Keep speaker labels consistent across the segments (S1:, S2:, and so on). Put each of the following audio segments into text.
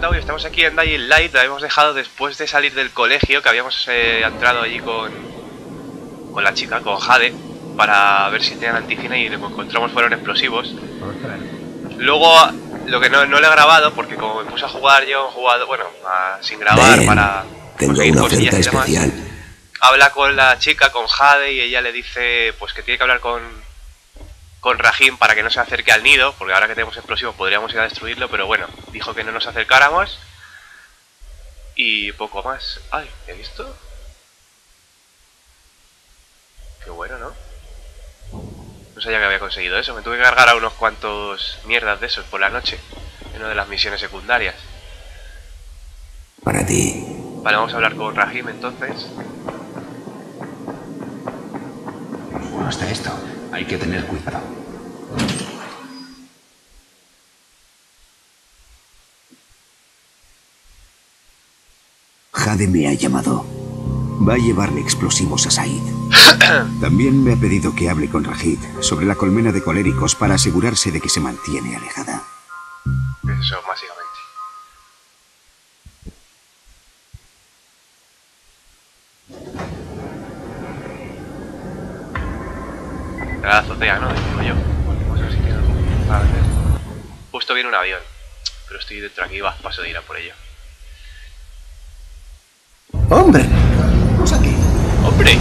S1: Minotaur y estamos aquí en Dying Light. La hemos dejado después de salir del colegio, que habíamos entrado allí con la chica, con Jade, para ver si tenían anticina y lo que encontramos fueron explosivos. Luego, lo que no le he grabado, porque como me puse a jugar yo, he jugado, bueno, sin grabar para
S2: tengo una oferta especial.
S1: Habla con la chica, con Jade, y ella le dice pues que tiene que hablar con Rahim para que no se acerque al nido, porque ahora que tenemos explosivos podríamos ir a destruirlo, pero bueno, dijo que no nos acercáramos. Y poco más. Ay, ¿he visto? Qué bueno, ¿no? No sabía que había conseguido eso. Me tuve que cargar a unos cuantos mierdas de esos por la noche, en una de las misiones secundarias.
S2: Para ti.
S1: Vale, vamos a hablar con Rahim entonces.
S3: Bueno, está esto. Hay que tener cuidado.
S2: Jade me ha llamado. Va a llevarle explosivos a Said. También me ha pedido que hable con Rajid sobre la colmena de coléricos para asegurarse de que se mantiene alejada.
S1: Eso, básicamente. La azotea, ¿no? Digo yo. Vamos a ver si tiene algo para hacer. Justo viene un avión, pero estoy dentro aquí, paso de ir a por ello.
S3: ¡Hombre! ¡Vamos aquí!
S1: ¡Hombre!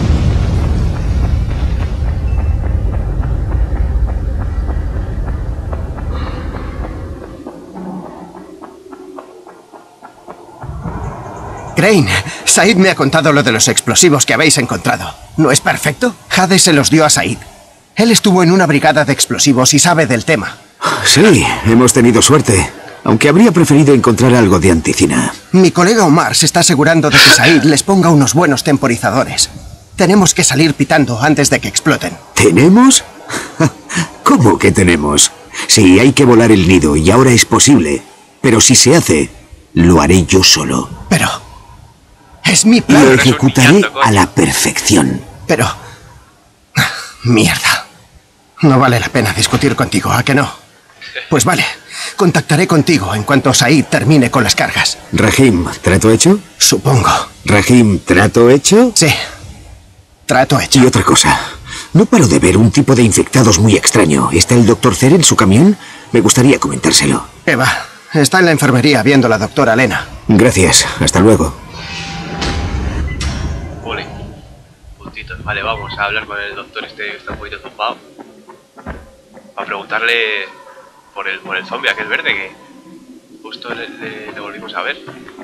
S3: Crane, Said me ha contado lo de los explosivos que habéis encontrado. ¿No es perfecto? Jade se los dio a Said. Él estuvo en una brigada de explosivos y sabe del tema.
S2: Sí, hemos tenido suerte. Aunque habría preferido encontrar algo de anticina.
S3: Mi colega Omar se está asegurando de que Said les ponga unos buenos temporizadores. Tenemos que salir pitando antes de que exploten.
S2: ¿Tenemos? ¿Cómo que tenemos? Sí, hay que volar el nido y ahora es posible. Pero si se hace, lo haré yo solo.
S3: Pero... es mi plan.
S2: Lo ejecutaré a la perfección.
S3: Pero... mierda. No vale la pena discutir contigo, ¿a que no? Pues vale. Contactaré contigo en cuanto Said termine con las cargas.
S2: Rahim, ¿trato hecho?
S3: Supongo.
S2: Rahim, ¿trato hecho?
S3: Sí. Trato hecho.
S2: Y otra cosa. No paro de ver un tipo de infectados muy extraño. ¿Está el Dr. Cer en su camión? Me gustaría comentárselo.
S3: ¿Qué va? Está en la enfermería viendo a la doctora Lena.
S2: Gracias. Hasta luego.
S1: Ole. Puntitos. Vale, vamos a hablar con el doctor este que está un poquito tumbado. Para preguntarle por el zombie aquel verde que justo le volvimos a ver.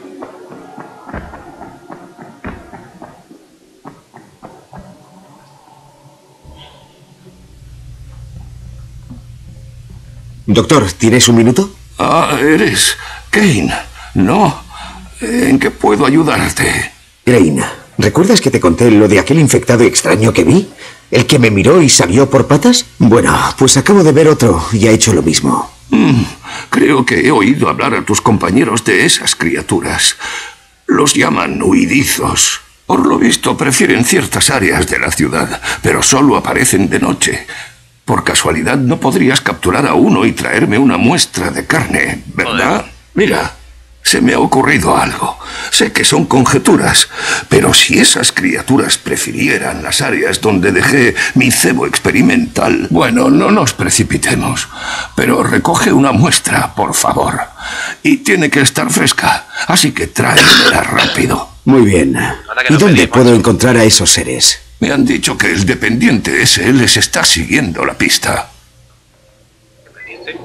S2: Doctor, ¿tienes un minuto?
S4: Ah, eres Kane. No. ¿En qué puedo ayudarte?
S2: Crane, ¿recuerdas que te conté lo de aquel infectado extraño que vi? ¿El que me miró y salió por patas? Bueno, pues acabo de ver otro y ha hecho lo mismo.
S4: Creo que he oído hablar a tus compañeros de esas criaturas. Los llaman huidizos. Por lo visto prefieren ciertas áreas de la ciudad, pero solo aparecen de noche. Por casualidad no podrías capturar a uno y traerme una muestra de carne, ¿verdad? Mira, se me ha ocurrido algo. Sé que son conjeturas, pero si esas criaturas prefirieran las áreas donde dejé mi cebo experimental... Bueno, no nos precipitemos, pero recoge una muestra, por favor. Y tiene que estar fresca, así que tráemela rápido.
S2: Muy bien. ¿Y dónde puedo encontrar a esos seres?
S4: Me han dicho que el dependiente ese les está siguiendo la pista.
S1: ¿Dependiente?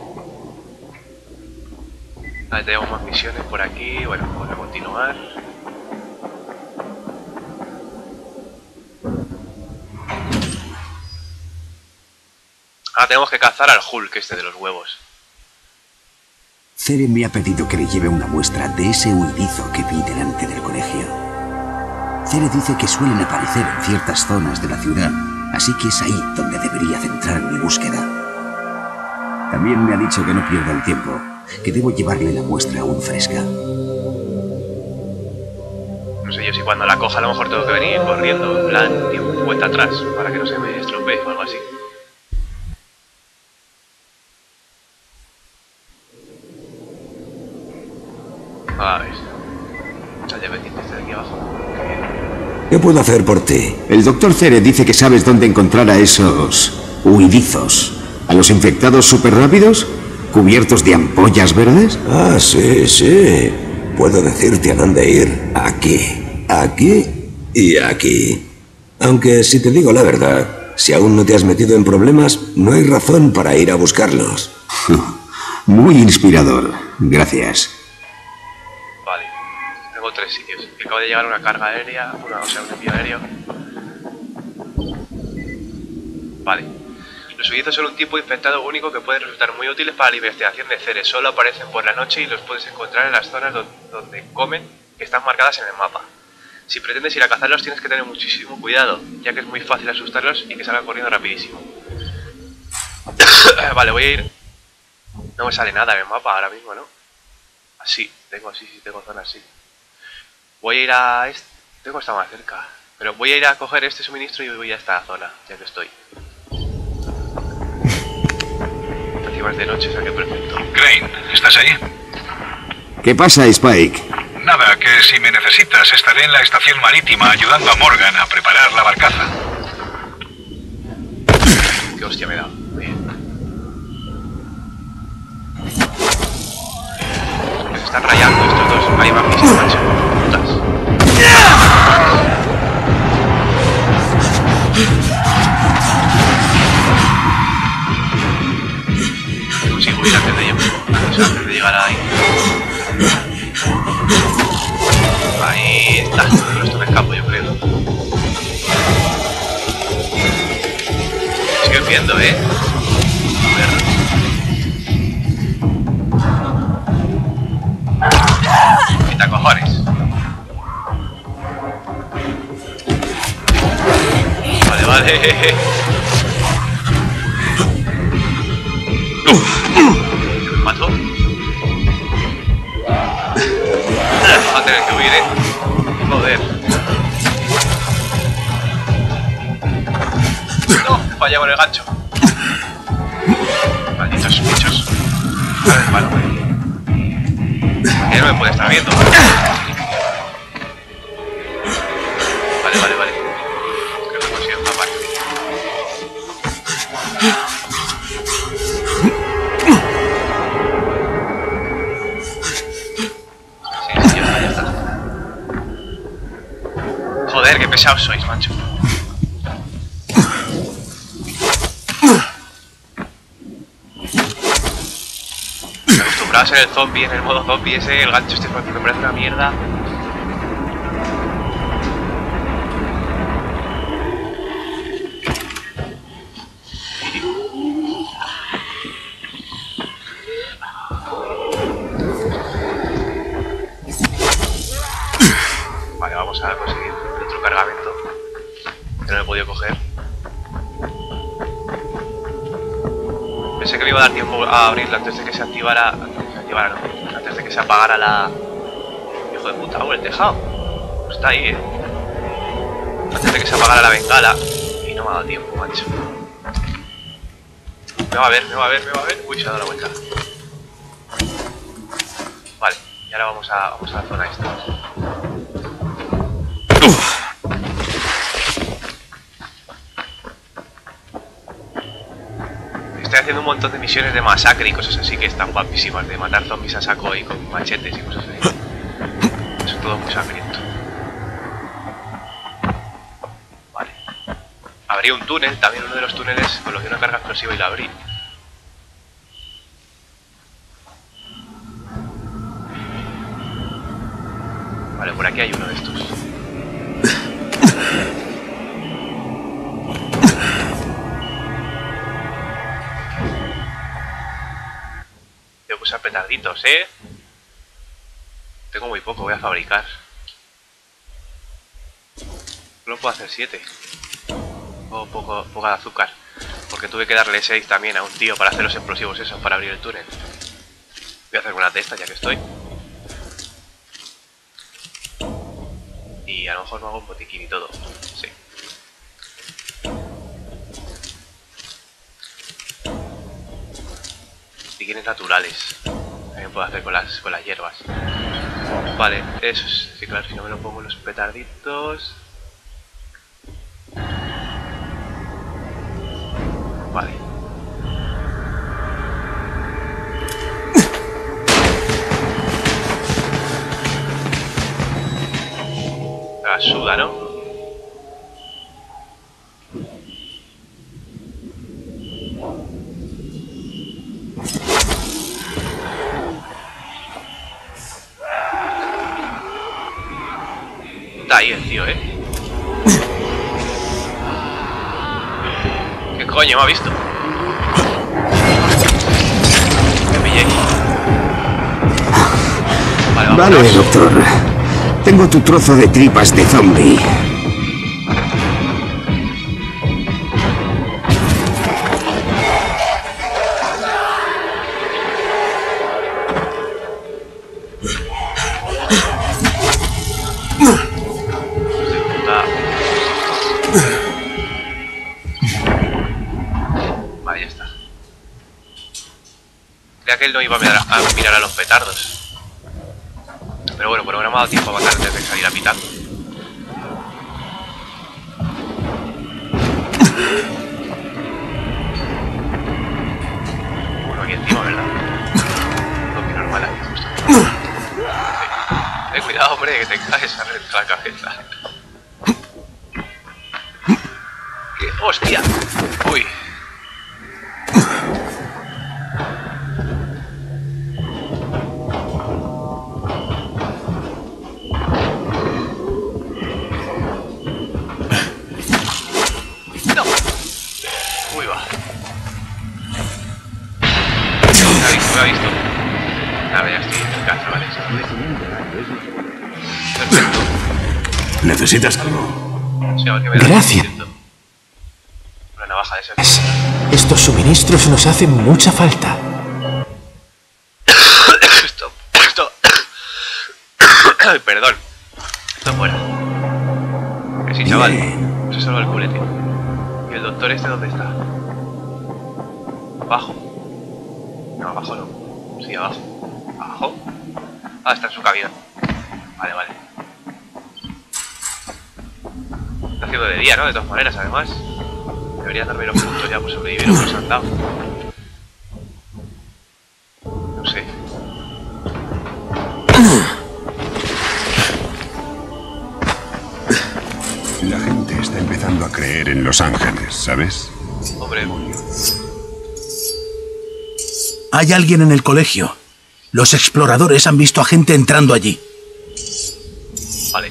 S1: Vale, tenemos más misiones por aquí. Bueno, vamos a continuar. Ahora tenemos que cazar al Hulk este de los huevos.
S2: Cere me ha pedido que le lleve una muestra de ese huidizo que vi delante del colegio. Cere dice que suelen aparecer en ciertas zonas de la ciudad, así que es ahí donde debería centrar mi búsqueda. También me ha dicho que no pierda el tiempo, que debo llevarle la muestra aún fresca.
S1: No sé yo si cuando la coja a lo mejor tengo que venir corriendo, en plan, tío, cuenta atrás, para que no se me estropee o algo así.
S5: ¿Qué puedo hacer por ti?
S2: El doctor Cere dice que sabes dónde encontrar a esos huidizos. ¿A los infectados súper rápidos? ¿Cubiertos de ampollas verdes?
S5: Ah, sí, sí. Puedo decirte a dónde ir. Aquí, aquí y aquí. Aunque, si te digo la verdad, si aún no te has metido en problemas, no hay razón para ir a buscarlos.
S2: Muy inspirador. Gracias.
S1: Vale, tengo 3 sitios. Acabo de llegar una carga aérea, un envío aéreo. Vale. Los huidizos son un tipo infectado único que pueden resultar muy útiles para la investigación de Cere. Solo aparecen por la noche y los puedes encontrar en las zonas donde comen, que están marcadas en el mapa. Si pretendes ir a cazarlos tienes que tener muchísimo cuidado, ya que es muy fácil asustarlos y que salgan corriendo rapidísimo. Vale, voy a ir... No me sale nada en el mapa ahora mismo, ¿no? Así, tengo zonas así. Voy a ir a este... Tengo que estar más cerca. Pero voy a ir a coger este suministro y voy a esta zona, ya que estoy. Encima es de noche, o sea que perfecto.
S6: Crane, ¿estás ahí?
S2: ¿Qué pasa, Spike?
S6: Nada, que si me necesitas estaré en la estación marítima ayudando a Morgan a preparar la barcaza.
S1: Qué hostia me da. Bien. Se están rayando estos dos. Ahí van mis macho. Putas. Consigo ir antes de ellos. Antes de llegar ahí. Ahí está. Pero esto me escapo, yo creo. Siguen viendo, ¿eh? Quita cojones. Vale, vale. ¿Me mato? Va a tener que huir, joder. No, he fallado con el gancho. Malditos bichos. Vale. Que no me puede estar viendo. Vale, vale, vale. Creo que consigo escapar. Sí, ya está. Joder, qué pesados sois, macho. Acostumbrados en el zombie, en el modo zombie ese, el gancho este me parece una mierda. Vale, vamos a conseguir otro cargamento que no he podido coger. Pensé que me iba a dar tiempo a abrirla antes de que se activara. Antes de que se apagara la... Hijo de puta, el tejado. Está ahí, antes de que se apagara la bengala. Y no me ha dado tiempo, macho. Me va a ver. Uy, se ha dado la vuelta. Vale, y ahora vamos a la zona esta. Estoy haciendo un montón de misiones de masacre y cosas así que están guapísimas, de matar zombies a saco y con machetes y cosas así. Eso es todo muy sangriento. Vale. Abrí un túnel, también uno de los túneles coloqué una carga explosiva y la abrí. Vale, por aquí hay uno de estos. Tengo que usar petarditos, Tengo muy poco, voy a fabricar. Solo puedo hacer 7. O poco de azúcar. Porque tuve que darle 6 también a un tío para hacer los explosivos esos, para abrir el túnel. Voy a hacer una de estas ya que estoy. Y a lo mejor me hago un botiquín y todo. Sí. Botiquines naturales. También puedo hacer con las hierbas. Vale, eso es. Sí, claro, si no me lo pongo los petarditos. Vale. La suda, ¿no? Está ahí el tío, ¿eh? ¿Qué coño me ha visto? Que me llegue. Vale,
S2: Vale,
S1: vámonos.
S2: doctor. Tengo tu trozo de tripas de zombie.
S1: Vale, ya está. Creía que él no iba a mirar a los petardos. Pero bueno, por lo menos me ha dado tiempo a matar antes de salir a pitar. Uno aquí encima, ¿verdad? No, que normal aquí justo. Sí. Cuidado, hombre, que te caes a la cabeza. ¡Qué hostia! Uy. No. Uy, va. Me ha visto. Ahora ya estoy en casa, vale. Perfecto.
S5: ¿Necesitas algo?
S1: Sí, a ver qué me da.
S7: Gracias.
S1: Una navaja de ese.
S7: Estos suministros nos hacen mucha falta.
S1: Esto. Ay, perdón. Esto fuera. Que sí, chaval. Se salva el culete. ¿Y el doctor este dónde está? ¿Abajo? No, abajo no. Sí, abajo. ¿Abajo? Ah, está en su camión. Vale, vale. Está haciendo de día, ¿no? De todas maneras, además. Debería darme los puntos ya por sobrevivir o los han dado. No sé.
S8: La gente está empezando a creer en Los Ángeles, ¿sabes?
S1: Hombre,
S9: Hay alguien en el colegio. Los exploradores han visto a gente entrando allí.
S1: vale.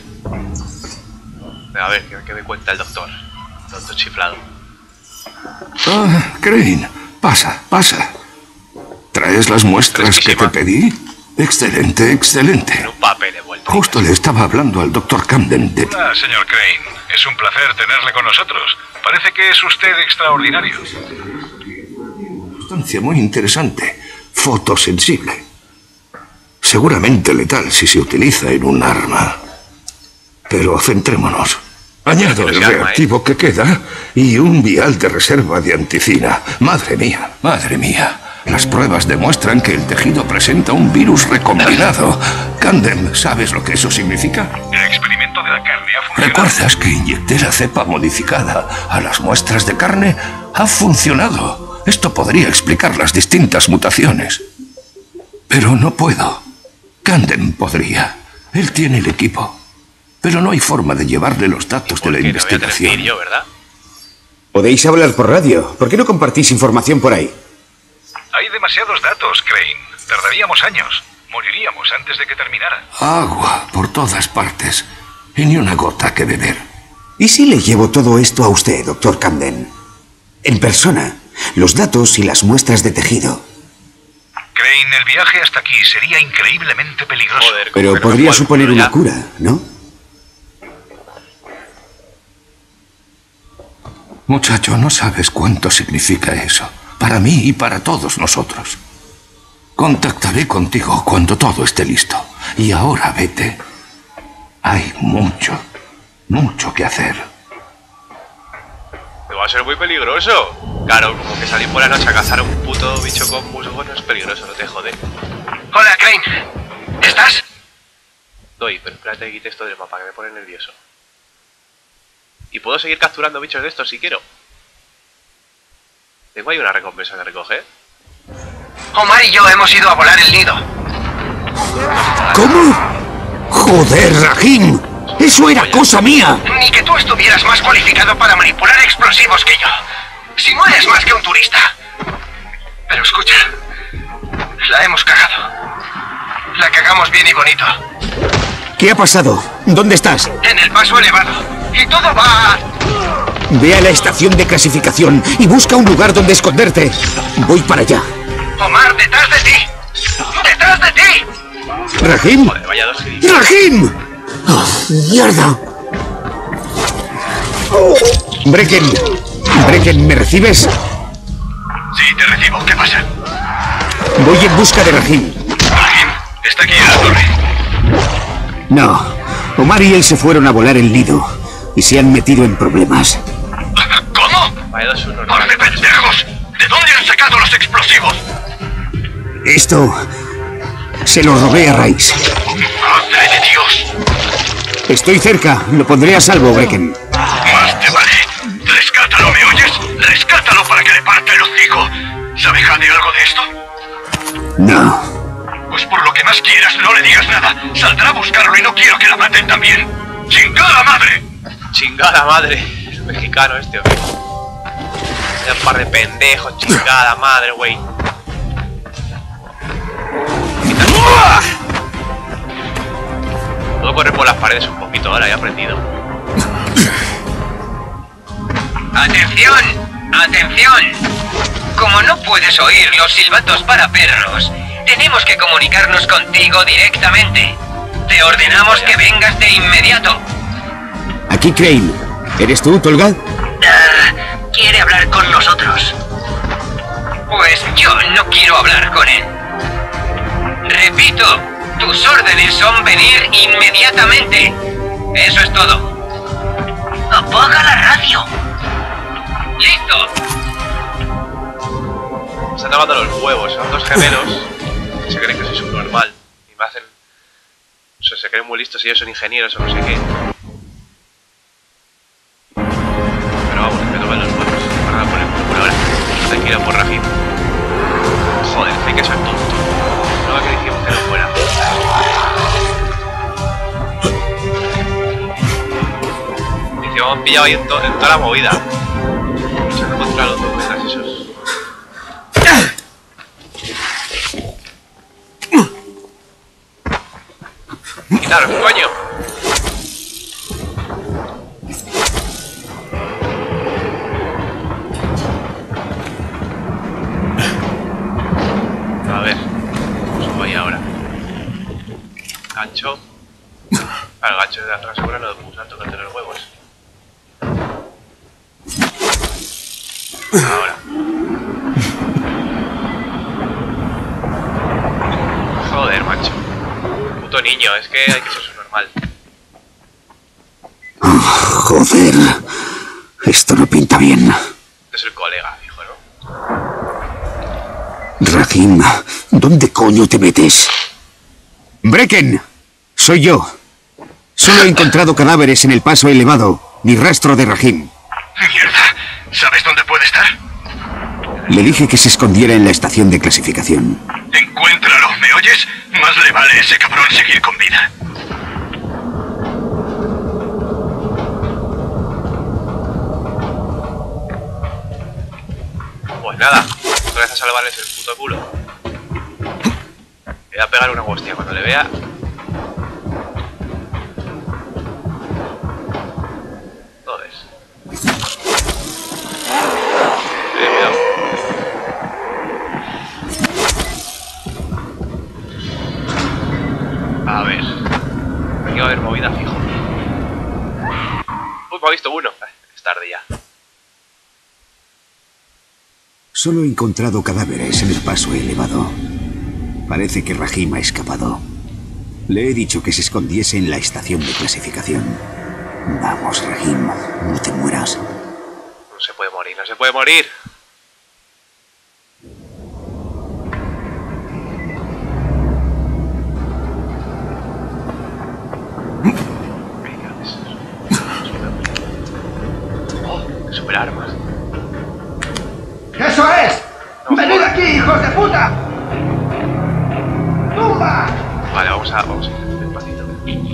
S1: A ver, ¿qué me cuenta el doctor? El doctor chiflado.
S4: Ah, Crane, pasa, pasa. ¿Traes las muestras que te pedí? Excelente, excelente.
S1: En un papel envuelto.
S4: Justo le estaba hablando al Dr. Camden de...
S6: Hola, señor Crane. Es un placer tenerle con nosotros. Parece que es usted extraordinario.
S4: Sustancia muy interesante. Fotosensible. Seguramente letal si se utiliza en un arma. Pero centrémonos. Añado el reactivo que queda y un vial de reserva de anticina. Madre mía, madre mía. Las pruebas demuestran que el tejido presenta un virus recombinado. Camden, ¿sabes lo que eso significa?
S6: El experimento de la carne ha funcionado.
S4: ¿Recuerdas que inyecté la cepa modificada a las muestras de carne? Ha funcionado. Esto podría explicar las distintas mutaciones. Pero no puedo. Camden podría. Él tiene el equipo. Pero no hay forma de llevarle los datos de la investigación.
S1: Yo, ¿verdad?
S2: Podéis hablar por radio. ¿Por qué no compartís información por ahí?
S6: Hay demasiados datos, Crane. Tardaríamos años. Moriríamos antes de que terminara.
S4: Agua por todas partes. Y ni una gota que beber.
S2: ¿Y si le llevo todo esto a usted, doctor Camden? En persona, los datos y las muestras de tejido.
S6: Crane, el viaje hasta aquí sería increíblemente peligroso.
S1: Joder,
S2: Pero
S1: como que no
S2: podría
S1: puedo,
S2: suponer
S1: pero
S2: una
S1: ya.
S2: cura, ¿no?
S4: Muchacho, no sabes cuánto significa eso. Para mí y para todos nosotros. Contactaré contigo cuando todo esté listo. Y ahora vete. Hay mucho, mucho que hacer.
S1: Me va a ser muy peligroso. Claro, como que salir por la noche a cazar a un puto bicho con musgo no es peligroso, no te jode.
S6: Hola, Crane. ¿Estás?
S1: Doy, pero espérate que quite esto del mapa que me pone nervioso. Y puedo seguir capturando bichos de estos si quiero. Tengo ahí una recompensa que recoger.
S10: Omar y yo hemos ido a volar el nido.
S5: ¿Cómo? ¡Joder, Rahim! ¡Eso era cosa mía!
S10: Ni que tú estuvieras más cualificado para manipular explosivos que yo. Si no eres más que un turista. Pero escucha, la hemos cagado. La cagamos bien y bonito.
S5: ¿Qué ha pasado? ¿Dónde estás?
S10: En el paso elevado. Y todo va...
S5: Ve a la estación de clasificación y busca un lugar donde esconderte. Voy para allá.
S10: Omar, detrás de ti. ¡Detrás de ti!
S5: ¿Rahim?
S1: Joder, vaya dos gilipollas.
S5: ¡Rahim! ¡Oh, ¡mierda! Brecken, ¿me recibes?
S6: Sí, te recibo. ¿Qué pasa?
S5: Voy en busca de Rahim.
S6: ¿Rahim? Está aquí en la torre.
S5: No. Omar y él se fueron a volar el nido y se han metido en problemas.
S6: ¿Cómo?
S1: Vaya dos uno.
S6: ¡Par de pendejos! ¿De dónde han sacado los explosivos?
S5: Esto... se lo robé a Rice.
S6: ¡Madre de Dios!
S5: Estoy cerca. Lo pondré a salvo, Brecken.
S6: Más te vale. Rescátalo, ¿me oyes? Rescátalo para que le parte el hocico. ¿Sabe Jade algo de esto?
S5: No.
S6: Pues por lo que más quieras, no le digas nada. Saldrá a buscarlo y no quiero que la maten también. ¡Chingada madre!
S1: Chingada madre. Es mexicano este, ¿o qué? Un par de pendejos, chingada madre, güey. Puedo correr por las paredes un poquito ahora, he aprendido.
S10: ¡Atención! ¡Atención! Como no puedes oír los silbatos para perros, tenemos que comunicarnos contigo directamente. Te ordenamos que vengas de inmediato.
S5: Aquí Crane. ¿Eres tú, Tolga?
S10: Quiere hablar con nosotros. Pues yo no quiero hablar con él. Repito, tus órdenes son venir inmediatamente. Eso es todo. Apaga la radio. ¡Listo!
S1: Me están tocando los huevos, son dos gemelos que se creen que soy subnormal y me hacen... O sea, se creen muy listos y ellos son ingenieros o no sé qué. Pero vamos, me tocan los huevos. Me van a poner por ahora. Tranquilo por Rahim. Joder, hay que ser tonto. No que dijimos que no fuera. Y que me han pillado ahí en toda la movida. Luchando contra los tormentas esos. ¡Quitaros, coño! A ver, subo ahí ahora. Gancho. Claro, el gancho de atrás seguro no lo puedo usar, tocarte los huevos. Ahora. Joder, macho. Puto niño, es que hay que ser subnormal.
S5: Joder. Esto no pinta bien.
S1: Este es el colega, hijo, ¿no?
S5: Rahim, ¿dónde coño te metes? Brecken, soy yo. Solo he encontrado cadáveres en el paso elevado. Ni rastro de Rahim.
S6: ¡Mierda! ¿Sabes dónde puede estar?
S5: Le dije que se escondiera en la estación de clasificación.
S6: Encuéntralo, ¿me oyes? Más le vale a ese cabrón seguir con vida.
S1: Pues nada, otra vez a salvarles el puto culo. Le voy a pegar una hostia cuando le vea. ¿Dónde es? Cuidado. A ver. Aquí va a haber movida fijo. Uy, me ha visto uno. Es tarde ya.
S2: Solo he encontrado cadáveres en el paso elevado. Parece que Rahim ha escapado. Le he dicho que se escondiese en la estación de clasificación. Vamos, Rahim, no te mueras.
S1: No se puede morir, no se puede morir. Oh, super armas.
S3: ¡Eso es!
S1: No,
S3: ¡Venid aquí, hijos de puta! ¡Tumba!
S1: Vale, vamos a ir despacito.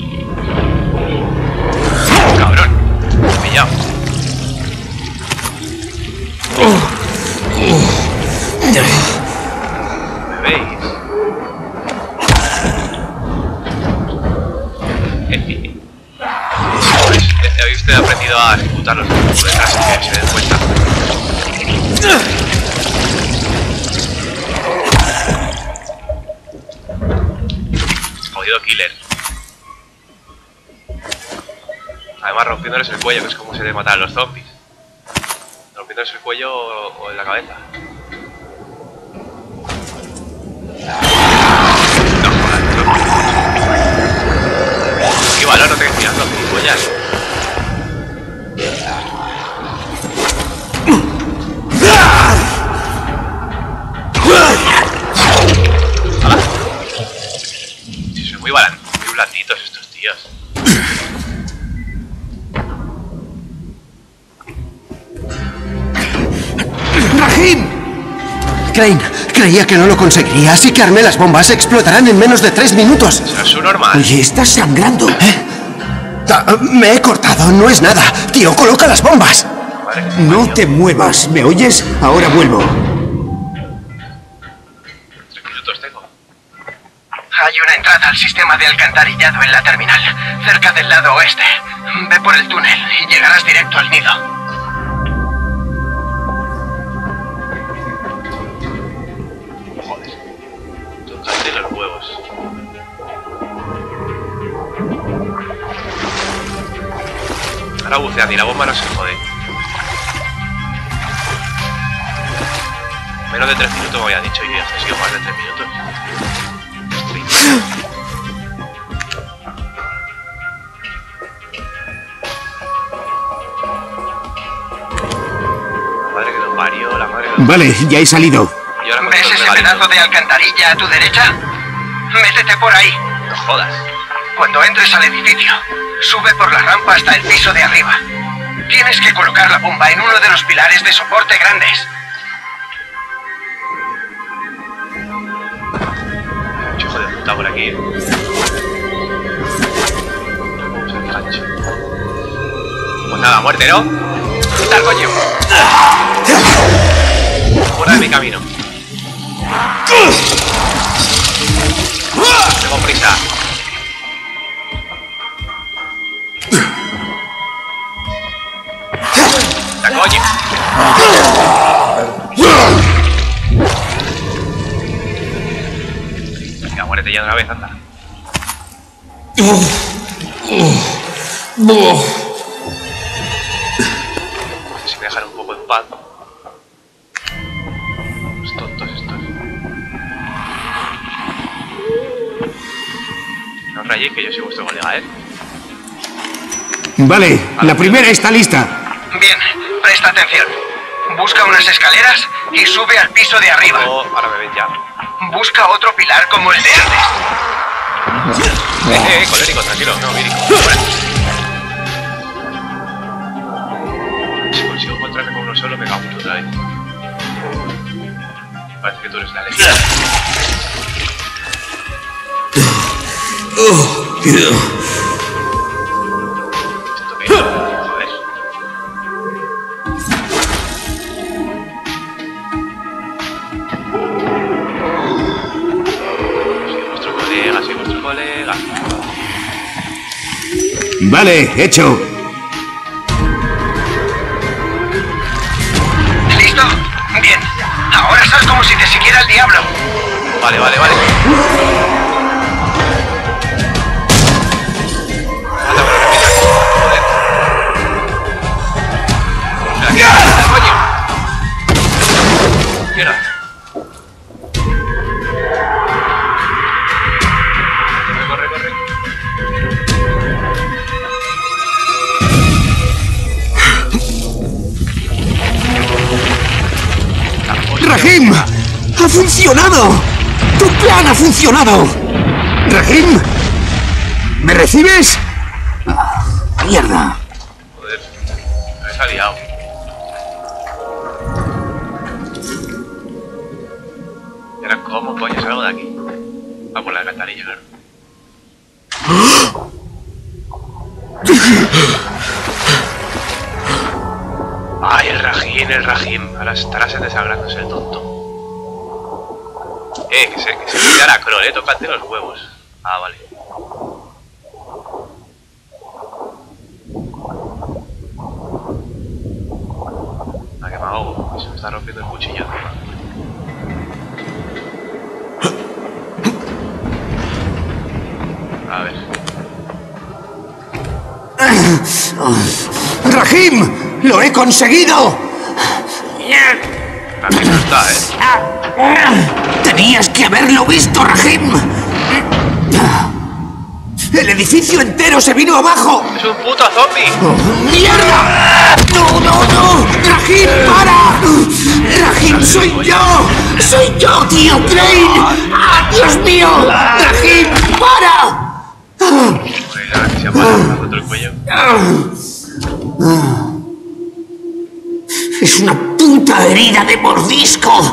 S1: ¡Cabrón! Me he pillado. ¿Me veis? Habéis aprendido a ejecutarlos por detrás sin que se den cuenta. Jodido killer. Además rompiéndoles el cuello, que es como se debe matar a los zombies. Rompiéndoles el cuello o en la cabeza. No jodas, no. Esquívalo, no te quedes mirando, gilipollas. Si son muy blanditos estos tíos.
S3: ¡Rahim! Crane, creía que no lo conseguiría, así que armé las bombas. Explotarán en menos de 3 minutos.
S1: Eso es su normal.
S3: Oye, estás sangrando. Me he cortado, no es nada. Tío, coloca las bombas.
S2: No te muevas, ¿me oyes? Ahora vuelvo.
S1: 3 minutos tengo.
S10: Hay una entrada al sistema de alcantarillado en la terminal, cerca del lado oeste. Ve por el túnel y llegarás directo al nido.
S1: Joder. Tócate los huevos. Ahora buceando y la bomba no se jode. Menos de 3 minutos me había dicho y ha sido más de 3 minutos. La madre que nos parió, la madre que nos...
S2: Vale, ya he salido.
S1: Y ahora
S10: ¿Ves ese pedazo de alcantarilla a tu derecha? Métete por ahí.
S1: No jodas.
S10: Cuando entres al edificio, sube por la rampa hasta el piso de arriba. Tienes que colocar la bomba en uno de los pilares de soporte grandes.
S1: Hijo de puta por aquí. Vamos al gancho. Pues nada, muerte, ¿no? ¡Tal coño! Fuera de mi camino. Tengo prisa. ¡La coño! Venga, muérete ya de una vez, anda. Si me dejan un poco en paz. Los tontos estos. No os rayéis que yo soy vuestro colega, ¿eh?
S2: Vale, la primera está lista.
S10: Bien, presta atención. Busca unas escaleras y sube al piso de arriba.
S1: Oh, ahora me ven ya.
S10: Busca otro pilar como el de antes.
S1: Colérico, tranquilo, no, vírico. Fuera. Si consigo encontrarme con uno solo, me cago mucho otra vez. Parece que tú eres la elegida. Esto que joder. Soy vuestro colega.
S2: Vale, hecho.
S10: ¿Listo? Bien. Ahora sal como si te siguiera el diablo.
S1: Vale. Anda, pero repita. Joder. Mira, coño. Mierda. Corre.
S2: ¡Rahim! ¡Ha funcionado! ¡Tu plan ha funcionado! ¡Rahim! ¿Me recibes? Ah, ¡mierda!
S1: Joder, me has liado. ¿Cómo coño salgo de aquí? Va por la alcantarilla, claro. ¡Ay, el Rahim! Ahora estarás desagrándose el tonto. Que se pide a la Kroll, tócate los huevos. Ah, vale. Ah, que me ahogo. Se me está rompiendo el cuchillo. A ver.
S2: ¡Rahim! ¡Lo he conseguido!
S1: Rahim no está,
S2: Tenías que haberlo visto, Rahim. El edificio entero se vino abajo.
S1: ¡Es un puto zombie!
S2: ¡Mierda! ¡No! ¡Rahim, para! ¡Rahim, soy yo! ¡Soy yo, tío Crane! ¡Ah, Dios mío! ¡Rahim, para!
S1: Ahora que se apara contra el cuello.
S2: Es una puta herida de mordisco.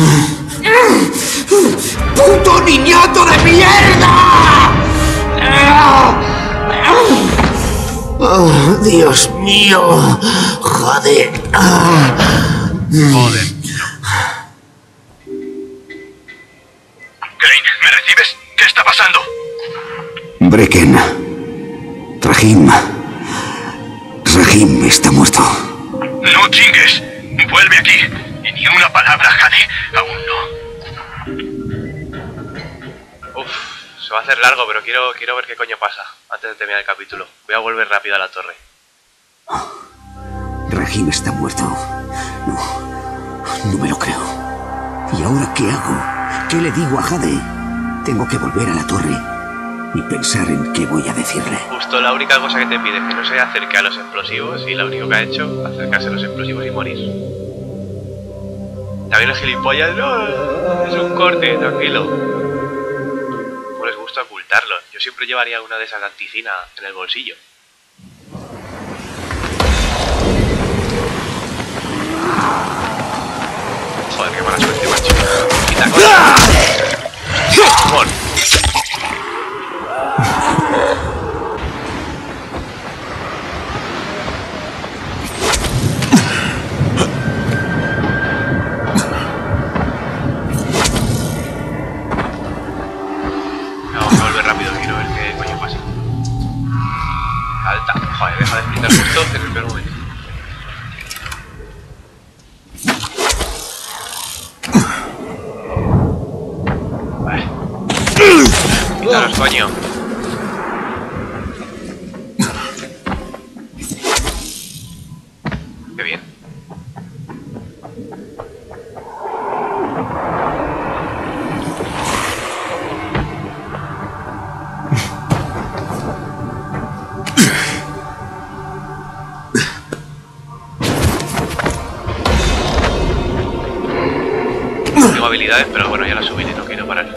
S2: ¡Puto niñato de mierda! Oh, Dios mío. Joder.
S1: Joder.
S6: Crane, ¿me recibes? ¿Qué está pasando?
S2: Brecken. Rahim está muerto.
S6: No chingues. Vuelve aquí. Y ni una palabra, Jade. Aún no.
S1: Uf, se va a hacer largo, pero quiero ver qué coño pasa antes de terminar el capítulo. Voy a volver rápido a la torre.
S2: Rahim está muerto. No me lo creo. ¿Y ahora qué hago? ¿Qué le digo a Jade? Tengo que volver a la torre y pensar en qué voy a decirle.
S1: Justo la única cosa que te pide es que no se acerque a los explosivos y lo único que ha hecho, acercarse a los explosivos y morir. También el gilipollas, no, es un corte, tranquilo. No les gusta ocultarlo. Yo siempre llevaría una de esas de anticina en el bolsillo. Joder, qué mala suerte, macho. Quita con... Vamos a volver rápido, quiero ver qué coño pasa. Alta. Joder, deja de sprintar justo en el peor momento. Vale. Quítalos, coño. Qué bien. Tengo habilidades, pero bueno, ya las subiré, no quiero parar.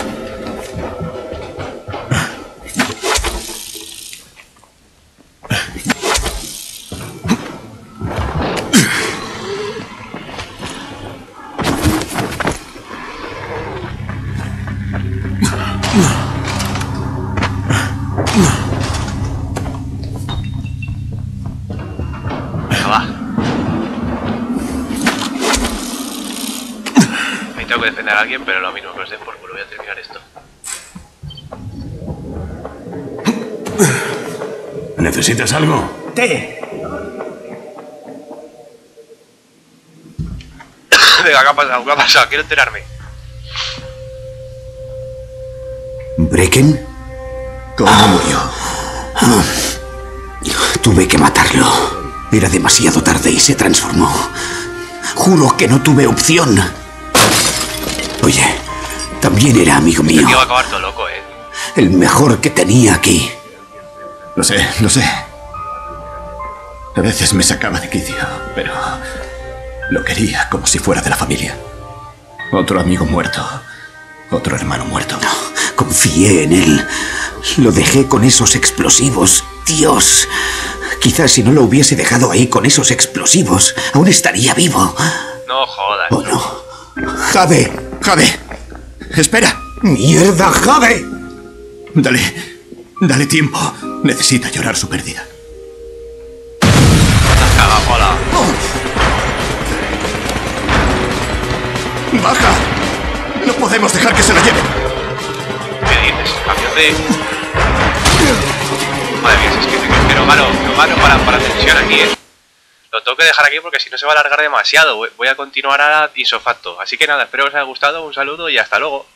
S1: Venga, va. Ahí tengo que defender a alguien, pero lo mismo que os den por culo. Voy a terminar esto.
S8: ¿Necesitas algo?
S9: ¡Té!
S1: Venga, ¿qué ha pasado? ¿Qué ha pasado? Quiero enterarme.
S2: ¿Brecken?
S3: ¿Cómo murió?
S2: Tuve que matarlo. Era demasiado tarde y se transformó. Juro que no tuve opción. Oye, también era amigo mío.
S1: Este tío va a acabar todo loco,
S2: El mejor que tenía aquí.
S3: Lo sé. A veces me sacaba de quicio, pero lo quería como si fuera de la familia. Otro amigo muerto. Otro hermano muerto.
S2: No, confié en él. Lo dejé con esos explosivos. Dios. Quizás si no lo hubiese dejado ahí con esos explosivos, aún estaría vivo.
S1: No jodas.
S2: ¿O no? Jade.
S11: espera. ¡Mierda, Jade! Dale tiempo. Necesita llorar su pérdida.
S1: Hola.
S11: ¡Baja! No podemos dejar que se lo lleven.
S1: ¿Qué dices? Camión de... Madre mía, es que no gano para tensión aquí, Lo tengo que dejar aquí porque si no se va a alargar demasiado. Voy a continuar ahora isofacto. Así que nada, espero que os haya gustado, un saludo y hasta luego.